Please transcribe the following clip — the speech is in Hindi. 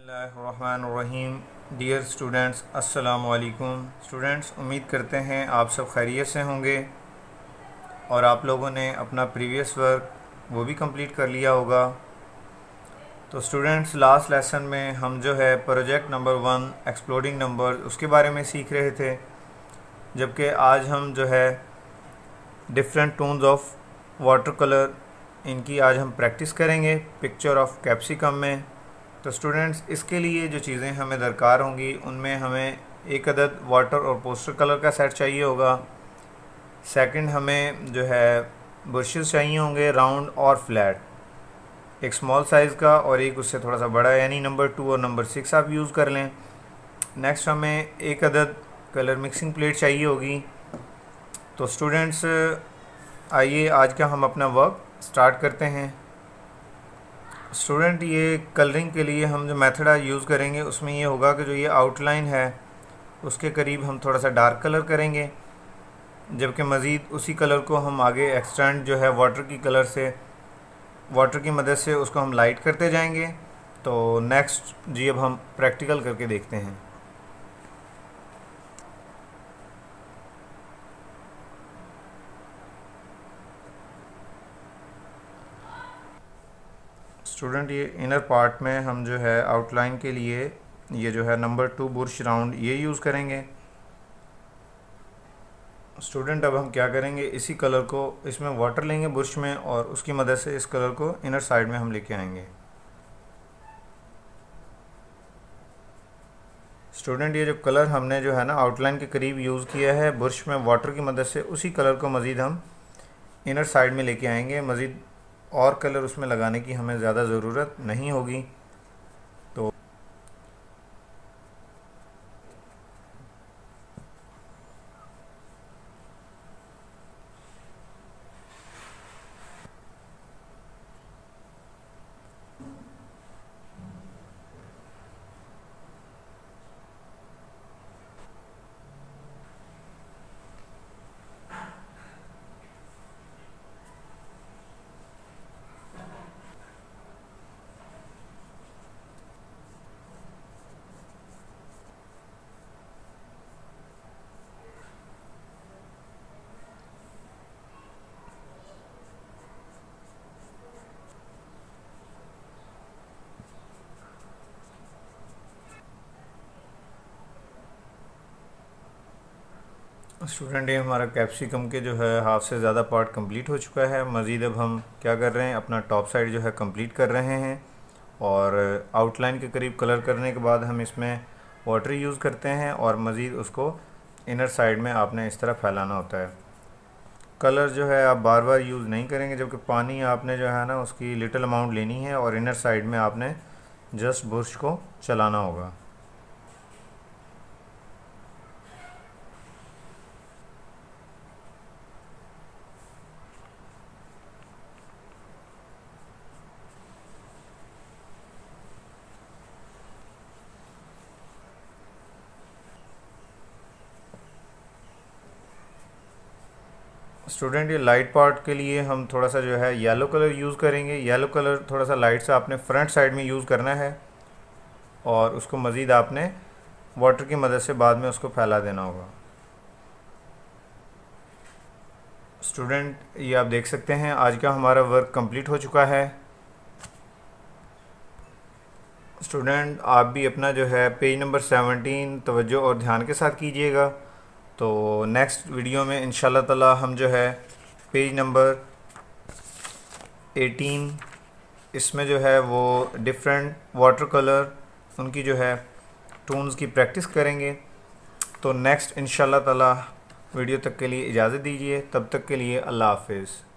बिस्मिल्लाहिर्रहमानिर्रहीम। डियर स्टूडेंट्स, अस्सलामु अलैकुम। स्टूडेंट्स, उम्मीद करते हैं आप सब खैरियत से होंगे और आप लोगों ने अपना प्रीवियस वर्क वो भी कंप्लीट कर लिया होगा। तो स्टूडेंट्स, लास्ट लेसन में हम जो है प्रोजेक्ट नंबर 1 एक्सप्लोडिंग नंबर उसके बारे में सीख रहे थे, जबकि आज हम जो है different tones of water colour इनकी आज हम प्रैक्टिस करेंगे पिक्चर ऑफ कैप्सिकम में। तो स्टूडेंट्स, इसके लिए जो चीज़ें हमें दरकार होंगी उनमें हमें एक अदद वाटर और पोस्टर कलर का सेट चाहिए होगा। सेकंड, हमें जो है ब्रशेस चाहिए होंगे राउंड और फ्लैट, एक स्मॉल साइज़ का और एक उससे थोड़ा सा बड़ा, यानी नंबर 2 और नंबर 6 आप यूज़ कर लें। नेक्स्ट, हमें एक अदद कलर मिक्सिंग प्लेट चाहिए होगी। तो स्टूडेंट्स, आइए आज का हम अपना वर्क स्टार्ट करते हैं। स्टूडेंट, ये कलरिंग के लिए हम जो मेथड आज यूज़ करेंगे उसमें ये होगा कि जो ये आउटलाइन है उसके करीब हम थोड़ा सा डार्क कलर करेंगे, जबकि मज़ीद उसी कलर को हम आगे एक्सटेंड जो है वाटर की मदद से उसको हम लाइट करते जाएंगे। तो नेक्स्ट जी अब हम प्रैक्टिकल करके देखते हैं। स्टूडेंट, ये इनर पार्ट में हम जो है आउटलाइन के लिए ये जो है नंबर 2 बुर्श राउंड ये यूज़ करेंगे। स्टूडेंट, अब हम क्या करेंगे, इसी कलर को इसमें वाटर लेंगे बुर्श में और उसकी मदद से इस कलर को इनर साइड में हम लेके आएंगे। स्टूडेंट, ये जो कलर हमने जो है ना आउटलाइन के करीब यूज़ किया है बुर्श में वाटर की मदद से, उसी कलर को मज़ीद हम इनर साइड में लेके आएंगे। मज़ीद और कलर उसमें लगाने की हमें ज़्यादा ज़रूरत नहीं होगी। तो स्टूडेंट, ये हमारा कैप्सिकम के जो है हाफ से ज़्यादा पार्ट कंप्लीट हो चुका है। मज़ीद अब हम क्या कर रहे हैं, अपना टॉप साइड जो है कंप्लीट कर रहे हैं और आउटलाइन के करीब कलर करने के बाद हम इसमें वाटर यूज़ करते हैं और मज़ीद उसको इनर साइड में आपने इस तरह फैलाना होता है। कलर जो है आप बार बार यूज़ नहीं करेंगे, जबकि पानी आपने जो है ना उसकी लिटिल अमाउंट लेनी है और इनर साइड में आपने जस्ट ब्रश को चलाना होगा। स्टूडेंट, ये लाइट पार्ट के लिए हम थोड़ा सा जो है येलो कलर यूज़ करेंगे। येलो कलर थोड़ा सा लाइट सा आपने फ्रंट साइड में यूज़ करना है और उसको मज़ीद आपने वाटर की मदद से बाद में उसको फैला देना होगा। स्टूडेंट, ये आप देख सकते हैं आज का हमारा वर्क कंप्लीट हो चुका है। स्टूडेंट, आप भी अपना जो है पेज नंबर 17 तवज्जो और ध्यान के साथ कीजिएगा। तो नेक्स्ट वीडियो में इंशाल्लाह ताला हम जो है पेज नंबर 18 इसमें जो है वो डिफरेंट वाटर कलर उनकी जो है टोन्स की प्रैक्टिस करेंगे। तो नेक्स्ट इंशाल्लाह ताला वीडियो तक के लिए इजाज़त दीजिए। तब तक के लिए अल्लाह हाफ़िज़।